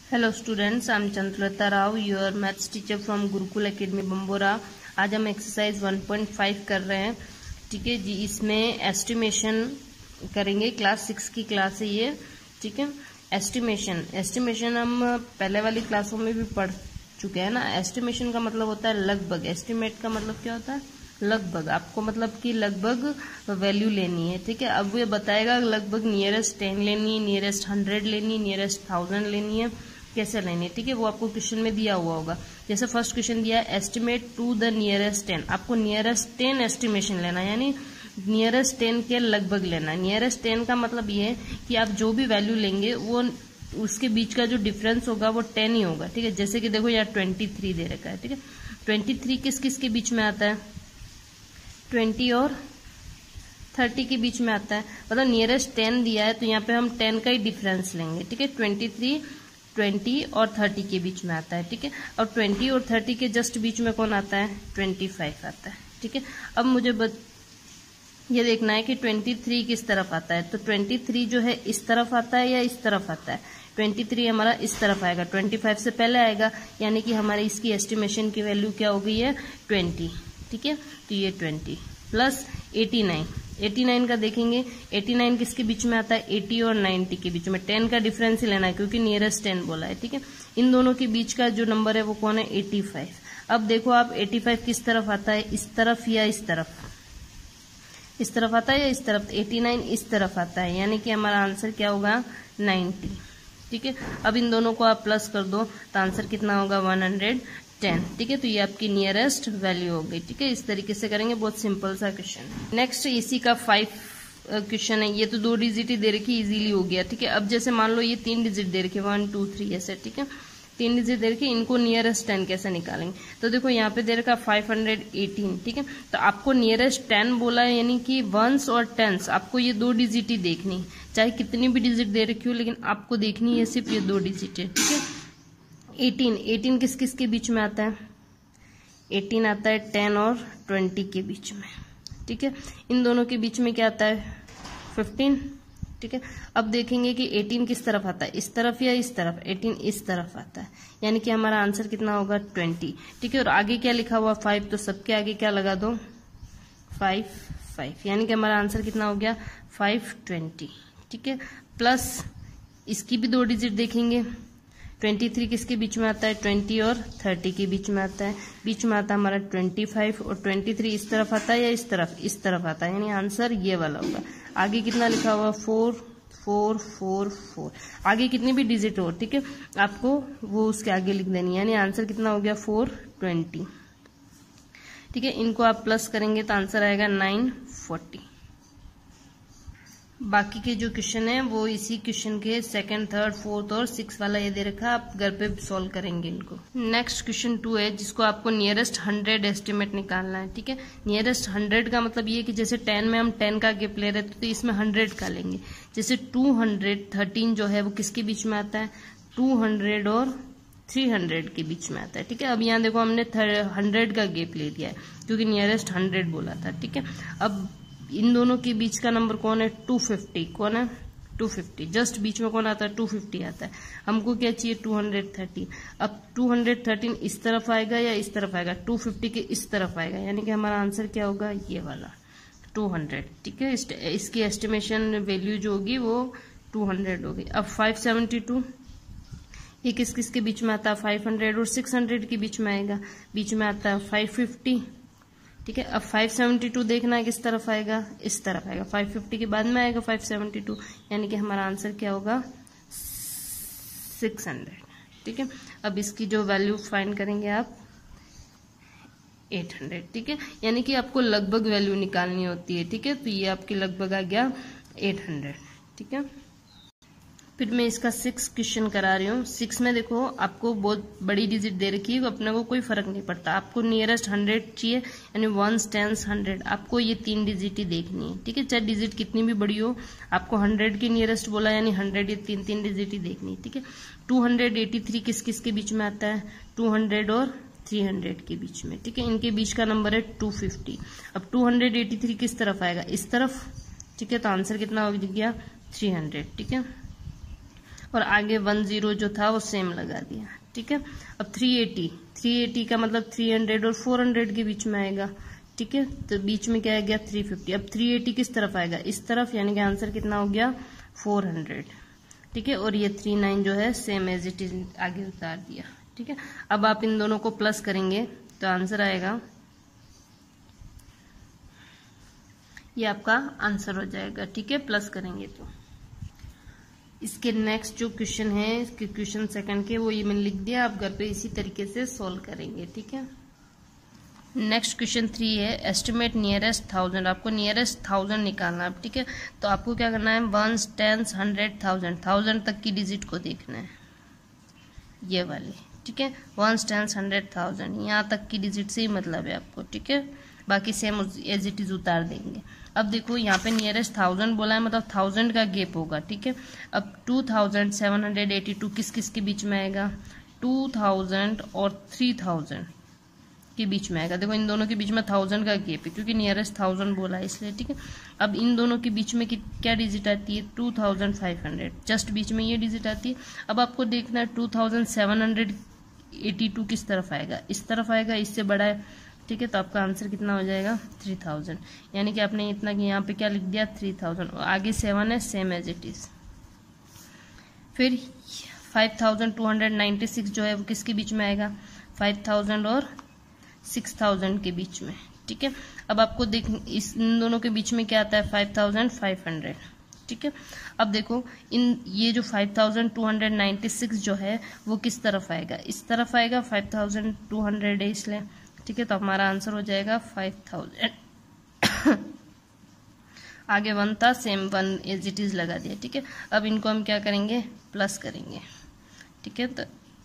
Hello students, I am Chandralata Rao, your maths teacher from Gurukul academy Bambora. आज हम exercise 1.5 कर रहे हैं। ठीक है जी, इसमें एस्टिमेशन करेंगे। क्लास 6 की क्लास है ये। ठीक है, एस्टिमेशन हम पहले वाली क्लासों में भी पढ़ चुके हैं ना। एस्टिमेशन का मतलब होता है लगभग। एस्टिमेट का मतलब क्या होता है? लगभग। आपको मतलब कि लगभग वैल्यू लेनी है। ठीक है, अब ये बताएगा लगभग नियरेस्ट 10 लेनी है, नियरेस्ट 100 लेनी है, नियरेस्ट 1000 लेनी है, कैसे लेनी है। ठीक है, वो आपको क्वेश्चन में दिया हुआ होगा। जैसे फर्स्ट क्वेश्चन दिया है, एस्टिमेट टू द नियरेस्ट 10। आपको नियरेस्ट 10 एस्टिमेशन लेना है, यानी नियरेस्ट 10 के लगभग लेना है। नियरेस्ट 10 का मतलब ये है कि आप जो भी वैल्यू लेंगे वो उसके बीच का जो डिफरेंस होगा वो 10 ही होगा। ठीक है, जैसे कि देखो यहाँ 23 दे रखा है। ठीक है, 23 किस किस के बीच में आता है? 20 और 30 के बीच में आता है। मतलब नियरेस्ट 10 दिया है तो यहाँ पे हम 10 का ही डिफरेंस लेंगे। ठीक है, 23 20 और 30 के बीच में आता है। ठीक है, और 20 और 30 के जस्ट बीच में कौन आता है? 25 आता है। ठीक है, अब मुझे ये देखना है कि 23 किस तरफ आता है। तो 23 जो है इस तरफ आता है या इस तरफ आता है? 23 हमारा इस तरफ आएगा, 25 से पहले आएगा, यानी कि हमारी इसकी एस्टिमेशन की वैल्यू क्या हो गई है? 20। ठीक है, तो ये 20 प्लस 89 का देखेंगे। 89 किसके बीच में आता है? 80 और 90 के बीच में। 10 का डिफरेंस ही लेना है क्योंकि नियरेस्ट 10 बोला है। ठीक है, इन दोनों के बीच का जो नंबर है वो कौन है? 85। अब देखो आप 85 किस तरफ आता है? इस तरफ या इस तरफ? इस तरफ आता है या इस तरफ? 89 इस तरफ आता है, यानी कि हमारा आंसर क्या होगा? 90। ठीक है, अब इन दोनों को आप प्लस कर दो तो आंसर कितना होगा? 110। ठीक है, तो ये आपकी नियरेस्ट वैल्यू हो गई। ठीक है, इस तरीके से करेंगे, बहुत सिंपल सा क्वेश्चन। नेक्स्ट इसी का 5 क्वेश्चन है। ये तो 2 डिजिट ही दे रखी, इजीली हो गया। ठीक है, अब जैसे मान लो ये 3 डिजिट दे रखी, 1 2 3 ऐसे। ठीक है, 3 डिजिट दे रखी, इनको नियरेस्ट 10 कैसे निकालेंगे? तो देखो यहाँ पे दे रखा 518। ठीक है, तो आपको नियरेस्ट 10 बोला है, यानी कि वंस और टेंस आपको ये 2 डिजिट ही देखनी, चाहे कितनी भी डिजिट दे रखी हो, लेकिन आपको देखनी है सिर्फ ये 2 डिजिट है। ठीक है, 18 किस किस के बीच में आता है? 18 आता है 10 और 20 के बीच में। ठीक है, इन दोनों के बीच में क्या आता है? 15। ठीक है, अब देखेंगे कि 18 किस तरफ आता है, इस तरफ या इस तरफ? 18 इस तरफ आता है, यानी कि हमारा आंसर कितना होगा? 20। ठीक है, और आगे क्या लिखा हुआ? 5, तो सबके आगे क्या लगा दो? 5, यानी कि हमारा आंसर कितना हो गया? 520। ठीक है, प्लस इसकी भी 2 डिजिट देखेंगे। 23 किसके बीच में आता है? 20 और 30 के बीच में आता है। बीच में आता है हमारा 25, और 23 इस तरफ आता है या इस तरफ? इस तरफ आता है, यानी आंसर ये वाला होगा। आगे कितना लिखा हुआ? 4 4 4 4। आगे कितनी भी डिजिट हो, ठीक है, आपको वो उसके आगे लिख देनी है, यानी आंसर कितना हो गया? 420। ठीक है, इनको आप प्लस करेंगे तो आंसर आएगा 940। बाकी के जो क्वेश्चन है वो इसी क्वेश्चन के 2nd, 3rd, 4th और 6th वाला ये दे रखा, आप घर पे सॉल्व करेंगे इनको। नेक्स्ट क्वेश्चन 2 है, जिसको आपको नियरेस्ट 100 एस्टिमेट निकालना है। ठीक है, नियरेस्ट 100 का मतलब ये कि जैसे 10 में हम 10 का गिफ्ट ले रहे थे तो इसमें 100 का लेंगे। जैसे 213 जो है वो किसके बीच में आता है? 200 और 300 के बीच में आता है। ठीक है, अब यहाँ देखो हमने 100 का गैप ले लिया है क्योंकि नियरेस्ट 100 बोला था। ठीक है, अब इन दोनों के बीच का नंबर कौन है? 250। कौन है? 250। जस्ट बीच में कौन आता है? 250 आता है। हमको क्या चाहिए? 213। अब 213 इस तरफ आएगा या इस तरफ आएगा? 250 के इस तरफ आएगा, यानी कि हमारा आंसर क्या होगा? ये वाला 200। ठीक है, इसकी एस्टिमेशन वैल्यू जो होगी वो 200 होगी। अब 572 ये किस किस के बीच में आता है? 500 और 600 के बीच में आएगा। बीच में आता है 550। ठीक है, अब 572 देखना है किस तरफ आएगा? इस तरफ आएगा। 550 के बाद में आएगा 572, यानी कि हमारा आंसर क्या होगा? 600। ठीक है, अब इसकी जो वैल्यू फाइंड करेंगे आप 800। ठीक है, यानी कि आपको लगभग वैल्यू निकालनी होती है। ठीक है, तो ये आपकी लगभग आ गया 800। ठीक है, फिर मैं इसका 6 क्वेश्चन करा रही हूँ। 6 में देखो आपको बहुत बड़ी डिजिट दे रखी है, अपने को कोई फर्क नहीं पड़ता। आपको नियरेस्ट 100 चाहिए, यानी 1s, 10s, 100। आपको ये 3 डिजिट ही देखनी है। ठीक है, चाहे डिजिट कितनी भी बड़ी हो, आपको 100 की नियरेस्ट बोला, यानी 100 ये 3 डिजिट ही देखनी है। ठीक है, 283 किस किस के बीच में आता है? 200 और 300 के बीच में। ठीक है, इनके बीच का नंबर है 250। अब 283 किस तरफ आएगा? इस तरफ। ठीक है, तो आंसर कितना हो गया? 300। ठीक है, और आगे 10 जो था वो सेम लगा दिया, ठीक है। अब 380 का मतलब 300 और 400 के बीच में आएगा, ठीक है। तो बीच में क्या आ गया 350। अब 380 किस तरफ आएगा, इस तरफ, यानी कि आंसर कितना हो गया 400, ठीक है। और ये 39 जो है सेम एज इट इज आगे उतार दिया, ठीक है। अब आप इन दोनों को प्लस करेंगे तो आंसर आएगा, ये आपका आंसर हो जाएगा, ठीक है, प्लस करेंगे तो। इसके नेक्स्ट जो क्वेश्चन है, इसके क्वेश्चन सेकंड के, वो ये मैंने लिख दिया, आप घर पे इसी तरीके से सॉल्व करेंगे, ठीक है। नेक्स्ट क्वेश्चन 3 है, एस्टिमेट नियरेस्ट 1000। आपको नियरेस्ट 1000 निकालना है, ठीक है। तो आपको क्या करना है, 1s 10s 100 1000 तक की डिजिट को देखना है, ये वाली, ठीक है। 1s 10s 100 1000 यहाँ तक की डिजिट से ही मतलब है आपको, ठीक है। बाकी सेम एज इट इज उतार देंगे। अब देखो यहाँ पे नियरेस्ट 1000 बोला है, मतलब 1000 का गैप होगा, ठीक है। अब 2782 किस किस के बीच में आएगा, 2000 और 3000 के बीच में आएगा। देखो इन दोनों के बीच में 1000 का गैप है, क्योंकि नियरेस्ट 1000 बोला है इसलिए, ठीक है। अब इन दोनों के बीच में क्या डिजिट आती है, 2500, जस्ट बीच में ये डिजिट आती है। अब आपको देखना है 2782 किस तरफ आएगा, इस तरफ आएगा, इससे बड़ा है, ठीक है। तो आपका आंसर कितना हो जाएगा 3000, यानी कि आपने इतना कि यहाँ पे क्या लिख दिया 3000, और आगे 7 है सेम एज इट इज। फिर 5296 जो है वो किसके बीच में आएगा, 5000 और 6000 के बीच में, ठीक है। अब आपको देख इन दोनों के बीच में क्या आता है 5500, ठीक है। अब देखो ये जो 5296 जो है वो किस तरफ आएगा, इस तरफ आएगा, 5200 है इसलिए, ठीक है। तो हमारा आंसर हो जाएगा 5000 आगे 1 था, सेम 1 एज इट इज लगा दिया, ठीक है। अब इनको हम क्या करेंगे, प्लस करेंगे, ठीक है। तो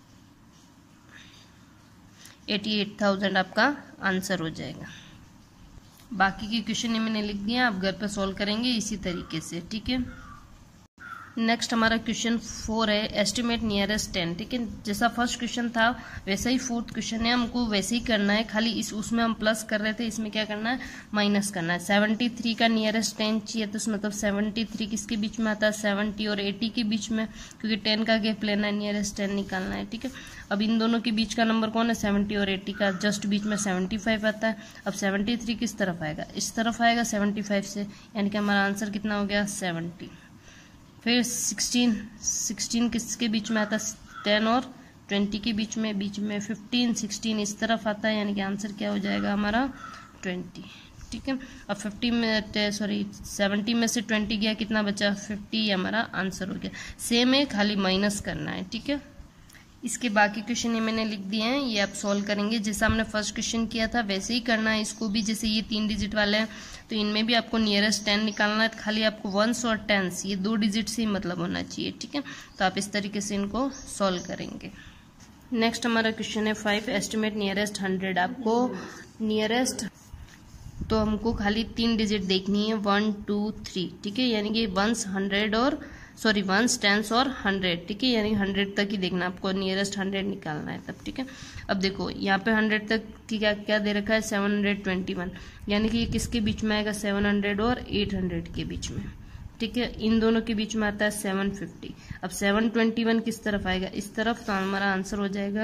88,000 आपका आंसर हो जाएगा। बाकी के क्वेश्चन मैंने लिख दिया, आप घर पे सॉल्व करेंगे इसी तरीके से, ठीक है। नेक्स्ट हमारा क्वेश्चन 4 है, एस्टिमेट नियरेस्ट 10, ठीक है। जैसा फर्स्ट क्वेश्चन था वैसा ही फोर्थ क्वेश्चन है, हमको वैसे ही करना है, खाली उसमें हम प्लस कर रहे थे, इसमें क्या करना है माइनस करना है। 73 का नियरेस्ट 10 चाहिए, तो मतलब 73 किसके बीच में आता है, 70 और 80 के बीच में, क्योंकि 10 का गैप लेना है, नियरेस्ट 10 निकालना है, ठीक है। अब इन दोनों के बीच का नंबर कौन है, 70 और 80 का जस्ट बीच में 75 आता है। अब 73 किस तरफ आएगा, इस तरफ आएगा 75 से, यानी कि हमारा आंसर कितना हो गया 70। फिर 16 किसके बीच में आता है, 10 और 20 के बीच में 15 16 इस तरफ आता है, यानी कि आंसर क्या हो जाएगा हमारा 20, ठीक है। अब 70 में से 20 गया, कितना बचा 50, हमारा आंसर हो गया। सेम है, खाली माइनस करना है, ठीक है। इसके बाकी क्वेश्चन ये मैंने लिख दिए हैं, ये आप सॉल्व करेंगे, जैसा हमने फर्स्ट क्वेश्चन किया था वैसे ही करना है इसको भी। जैसे ये 3 डिजिट वाले हैं तो इनमें भी आपको नियरेस्ट 10 निकालना है, तो खाली आपको 1s और 10s ये 2 डिजिट से ही मतलब होना चाहिए, ठीक है। तो आप इस तरीके से इनको सॉल्व करेंगे। नेक्स्ट हमारा क्वेश्चन है 5, एस्टिमेट नियरेस्ट 100। आपको नियरेस्ट तो हमको खाली 3 डिजिट देखनी है, 1 2 3, ठीक है। यानी कि 1s 10s और 100, ठीक है, यानी 100 तक ही देखना, आपको नियरेस्ट 100 निकालना है तब, ठीक है। अब देखो यहाँ पे 100 तक की क्या दे रखा है 721, यानी कि ये किसके बीच में आएगा 700 और 800 के बीच में, ठीक है। इन दोनों के बीच में आता है 750। अब 721 किस तरफ आएगा, इस तरफ, तो हमारा आंसर हो जाएगा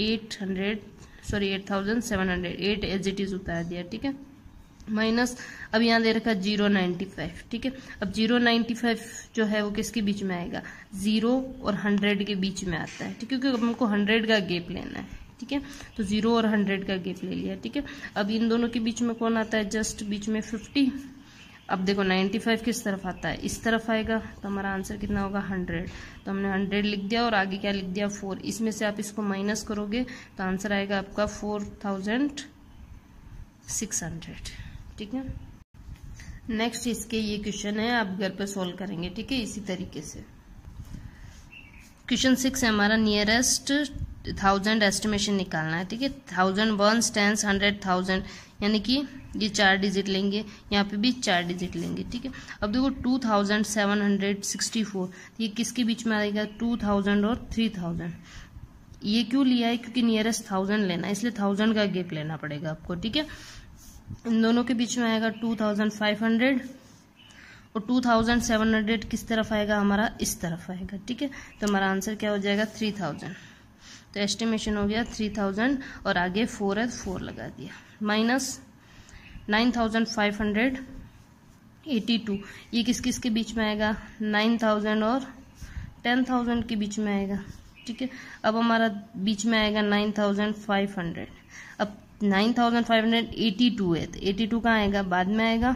8700, 8 एज इट इज उतार दिया, ठीक है। माइनस अब यहाँ दे रखा 0.95, ठीक है। अब 0.95 जो है वो किसके बीच में आएगा, 0 और 100 के बीच में आता है, ठीक है, क्योंकि हमको 100 का गैप लेना है, ठीक है। तो 0 और 100 का गैप ले लिया, ठीक है। अब इन दोनों के बीच में कौन आता है, जस्ट बीच में 50। अब देखो 95 किस तरफ आता है, इस तरफ आएगा, तो हमारा आंसर कितना होगा 100। तो हमने 100 लिख दिया और आगे क्या लिख दिया 4। इसमें से आप इसको माइनस करोगे तो आंसर आएगा आपका 4600, ठीक है। नेक्स्ट इसके ये क्वेश्चन है, आप घर पे सॉल्व करेंगे, ठीक है, इसी तरीके से। क्वेश्चन 6 है हमारा, नियरेस्ट 1000 एस्टिमेशन निकालना है, ठीक है। 1000 1s 10s 100 1000, यानी कि ये 4 डिजिट लेंगे, यहाँ पे भी 4 डिजिट लेंगे, ठीक है। अब देखो 2764, ये किसके बीच में आएगा, 2000 और 3000। ये क्यों लिया है, क्योंकि नियरेस्ट 1000 लेना है, इसलिए 1000 का गैप लेना पड़ेगा आपको, ठीक है। इन दोनों के बीच में आएगा 2500 और और 2700 किस तरफ आएगा, हमारा इस तरफ आएगा। ठीक है, तो हमारा आंसर क्या हो जाएगा 3000। तो एस्टिमेशन हो गया 3000 और आगे 4 है 4 लगा दिया, माइनस 9582, ये किस किस के बीच में आएगा, 9000 और 10000 के बीच में आएगा। ठीक है, अब हमारा बीच में आएगा 9500। अब 9582 है तो 82 कहाँ आएगा, बाद में आएगा,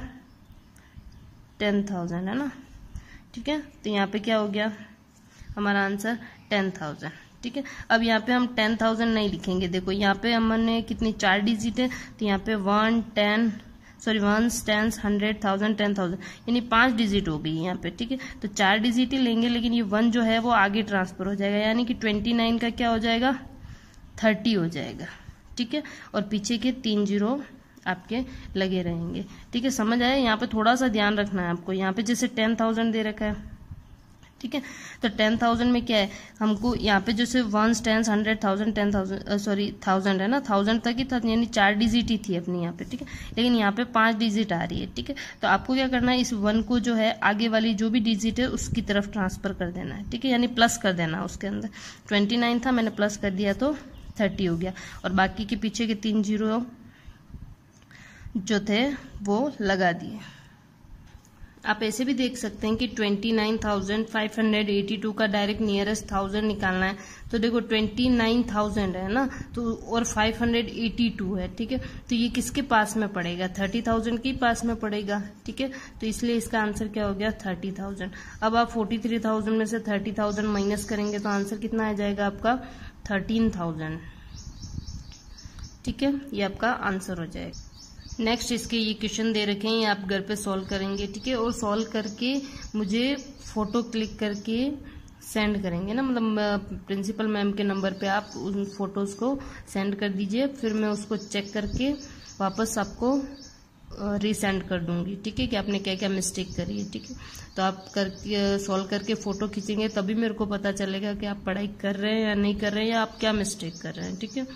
10000 है ना। ठीक है, तो यहाँ पे क्या हो गया हमारा आंसर 10000। ठीक है, अब यहाँ पे हम 10000 नहीं लिखेंगे, देखो यहाँ पे हमने कितनी 4 डिजिट है, तो यहाँ पे 1 10 100 100 1000 10000 यानी 5 डिजिट हो गई यहाँ पे। ठीक है, तो 4 डिजिट ही लेंगे, लेकिन ये 1 जो है वो आगे ट्रांसफर हो जाएगा, यानी कि 29 का क्या हो जाएगा 30 हो जाएगा। ठीक है, और पीछे के 3 जीरो आपके लगे रहेंगे। ठीक है, समझ आया। यहाँ पे थोड़ा सा ध्यान रखना है आपको, यहाँ पे जैसे 10000 दे रखा है। ठीक है, तो 10000 में क्या है, हमको यहाँ पे जैसे 1 10 100 1000 10000 सॉरी 1000 है ना, 1000 तक ही था, यानी 4 डिजिट ही थी अपनी यहाँ पे। ठीक है, लेकिन यहाँ पे 5 डिजिट आ रही है। ठीक है, तो आपको क्या करना है, इस 1 को जो है आगे वाली जो भी डिजिट है उसकी तरफ ट्रांसफर कर देना है। ठीक है, यानी प्लस कर देना है उसके अंदर। 29 था, मैंने प्लस कर दिया तो 30 हो गया, और बाकी के पीछे के 3 जीरो जो थे वो लगा दिए। आप ऐसे भी देख सकते हैं कि 29,582 का डायरेक्ट नियरेस्ट 1000 निकालना है, तो देखो 29,000 है ना, तो और 582 है। ठीक है, तो ये किसके पास में पड़ेगा, 30,000 के पास में पड़ेगा। ठीक है, तो इसलिए इसका आंसर क्या हो गया 30,000। अब आप 43,000 में से 30,000 माइनस करेंगे तो आंसर कितना आ जाएगा आपका 13,000। ठीक है, ये आपका आंसर हो जाएगा। नेक्स्ट इसके ये क्वेश्चन दे रखे हैं, ये आप घर पे सॉल्व करेंगे। ठीक है, और सॉल्व करके मुझे फोटो क्लिक करके सेंड करेंगे ना, मतलब प्रिंसिपल मैम के नंबर पे आप उन फोटोज को सेंड कर दीजिए, फिर मैं उसको चेक करके वापस आपको रीसेंड कर दूंगी। ठीक है, कि आपने क्या क्या मिस्टेक करी है। ठीक है, तो आप करके सॉल्व करके फोटो खींचेंगे तभी मेरे को पता चलेगा कि आप पढ़ाई कर रहे हैं या नहीं कर रहे हैं, या आप क्या मिस्टेक कर रहे हैं। ठीक है,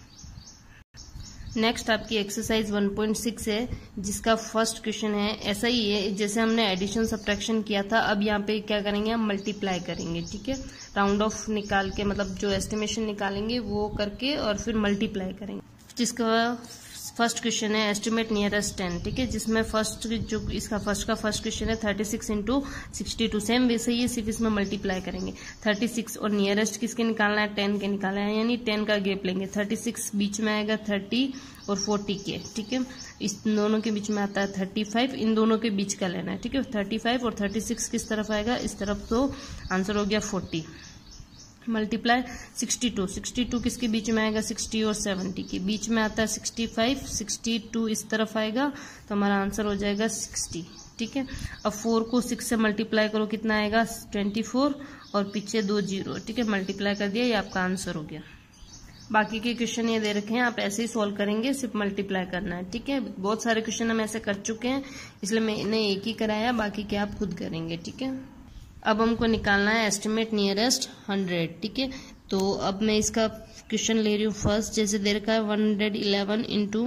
नेक्स्ट आपकी एक्सरसाइज 1.6 है, जिसका फर्स्ट क्वेश्चन है ऐसा ही है जैसे हमने एडिशन सब्ट्रैक्शन किया था। अब यहाँ पे क्या करेंगे, हम मल्टीप्लाई करेंगे। ठीक है, राउंड ऑफ निकाल के, मतलब जो एस्टिमेशन निकालेंगे वो करके और फिर मल्टीप्लाई करेंगे। जिसका फर्स्ट क्वेश्चन है एस्टिमेट नियरेस्ट 10। ठीक है, जिसमें फर्स्ट जो इसका फर्स्ट क्वेश्चन है 36 इंटू 62। सेम वैसे ही है, सिर्फ इसमें मल्टीप्लाई करेंगे। 36 और नियरेस्ट किसके निकालना है, 10 के निकालना है, यानी 10 का गैप लेंगे। 36 बीच में आएगा 30 और 40 के। ठीक है, इस दोनों के बीच में आता है 35, इन दोनों के बीच का लेना है। ठीक है, 35 और 36 किस तरफ आएगा, इस तरफ, तो आंसर हो गया 40। मल्टीप्लाई 62 किसके बीच में आएगा, 60 और 70 के बीच में आता है 65, 62 इस तरफ आएगा, तो हमारा आंसर हो जाएगा 60। ठीक है, अब 4 को 6 से मल्टीप्लाई करो, कितना आएगा 24 और पीछे 2 जीरो। ठीक है, मल्टीप्लाई कर दिया, ये आपका आंसर हो गया। बाकी के क्वेश्चन ये दे रखे हैं, आप ऐसे ही सॉल्व करेंगे, सिर्फ मल्टीप्लाई करना है। ठीक है, बहुत सारे क्वेश्चन हम ऐसे कर चुके हैं, इसलिए मैंने एक ही कराया, बाकी के आप खुद करेंगे। ठीक है, अब हमको निकालना है एस्टिमेट नियरेस्ट 100। ठीक है, तो अब मैं इसका क्वेश्चन ले रही हूँ फर्स्ट, जैसे दे रखा है 111 इंटू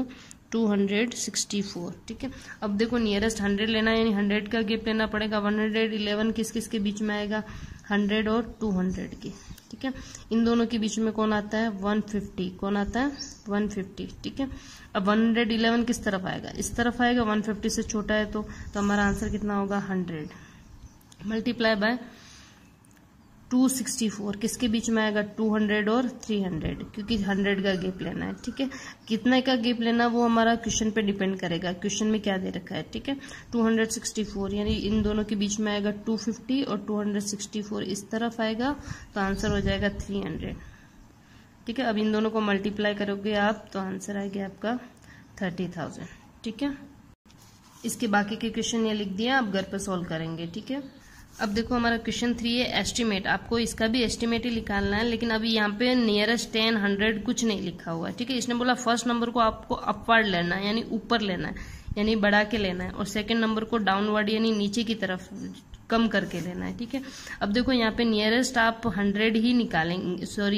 264। ठीक है, अब देखो नियरेस्ट 100 लेना है, यानी 100 का गैप लेना पड़ेगा। 111 किस किस के बीच में आएगा, 100 और 200 के। ठीक है, इन दोनों के बीच में कौन आता है, 150। कौन आता है, 150। ठीक है, अब 111 किस तरफ आएगा, इस तरफ आएगा, 150 से छोटा है तो हमारा आंसर कितना होगा 100 मल्टीप्लाई बाय 264 किसके बीच में आएगा, 200 और 300, क्योंकि 100 का गैप लेना है। ठीक है, कितना का गैप लेना वो हमारा क्वेश्चन पे डिपेंड करेगा, क्वेश्चन में क्या दे रखा है। ठीक है, 264 यानी इन दोनों के बीच में आएगा 250 और 264 इस तरफ आएगा, तो आंसर हो जाएगा 300। ठीक है, अब इन दोनों को मल्टीप्लाई करोगे आप, तो आंसर आएगा आपका 30,000। ठीक है, इसके बाकी के क्वेश्चन ये लिख दिया, आप घर पे सॉल्व करेंगे। ठीक है, अब देखो हमारा क्वेश्चन 3 है एस्टिमेट। आपको इसका भी एस्टिमेट ही निकालना है, लेकिन अभी यहाँ पे नियरेस्ट 10 100 कुछ नहीं लिखा हुआ है। ठीक है, इसने बोला फर्स्ट नंबर को आपको अपवर्ड लेना है, यानी ऊपर लेना है, यानी बढ़ा के लेना है, और सेकंड नंबर को डाउनवर्ड यानी नीचे की तरफ कम करके लेना है। ठीक है, अब देखो यहाँ पे नियरेस्ट आप 100 ही निकालेंगे, सॉरी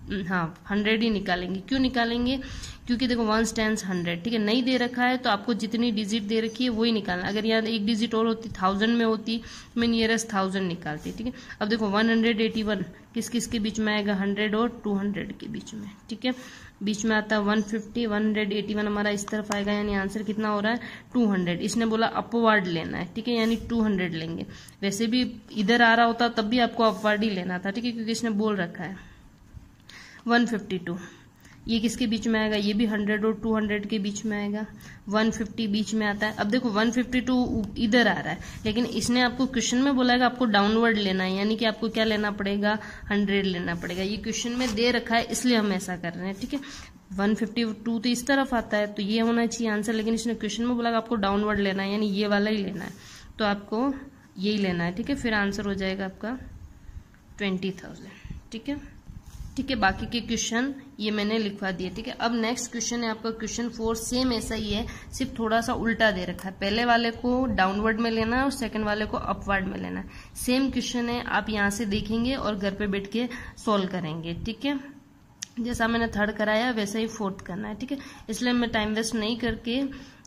हाँ 100 ही निकालेंगे। क्यों निकालेंगे? क्योंकि देखो 1 टेंस 100, ठीक है, नहीं दे रखा है तो आपको जितनी डिजिट दे रखी है वही निकालना। अगर यहाँ एक डिजिट और होती 1000 में होती तो मैं नियरेस्ट 1000 निकालती, ठीक है। अब देखो 181 किस किस के बीच में आएगा? 100 और 200 के बीच में, ठीक है। बीच में आता है 150, 181 हमारा इस तरफ आएगा, यानी आंसर कितना हो रहा है? 200। इसने बोला अपवर्ड लेना है, ठीक है, यानी 200 लेंगे। वैसे भी इधर आ रहा होता तब भी आपको अपवर्ड ही लेना था, ठीक है, क्योंकि इसने बोल रखा है। 152 ये किसके बीच में आएगा? ये भी 100 और 200 के बीच में आएगा। 150 बीच में आता है। अब देखो 152 इधर आ रहा है, लेकिन इसने आपको क्वेश्चन में बोला है आपको डाउनवर्ड लेना है, यानी कि आपको क्या लेना पड़ेगा? 100 लेना पड़ेगा। ये क्वेश्चन में दे रखा है इसलिए हम ऐसा कर रहे हैं, ठीक है। 152 तो इस तरफ आता है तो ये होना चाहिए आंसर, लेकिन इसने क्वेश्चन में बोला आपको डाउनवर्ड लेना है, यानी ये वाला ही लेना है, तो आपको यही लेना है, ठीक है। फिर आंसर हो जाएगा आपका 20,000, ठीक है। ठीक है, बाकी के क्वेश्चन ये मैंने लिखवा दिए, ठीक है। अब नेक्स्ट क्वेश्चन है आपका क्वेश्चन 4, सेम ऐसा ही है, सिर्फ थोड़ा सा उल्टा दे रखा है। पहले वाले को डाउनवर्ड में लेना है और सेकंड वाले को अपवर्ड में लेना है। सेम क्वेश्चन है, आप यहाँ से देखेंगे और घर पे बैठ के सॉल्व करेंगे, ठीक है। जैसा मैंने थर्ड कराया वैसा ही फोर्थ करना है, ठीक है। इसलिए मैं टाइम वेस्ट नहीं करके,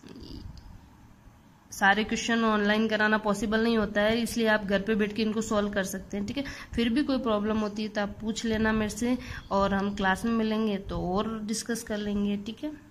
सारे क्वेश्चन ऑनलाइन कराना पॉसिबल नहीं होता है, इसलिए आप घर पे बैठ के इनको सॉल्व कर सकते हैं, ठीक है। फिर भी कोई प्रॉब्लम होती है तो आप पूछ लेना मेरे से, और हम क्लास में मिलेंगे तो और डिस्कस कर लेंगे, ठीक है।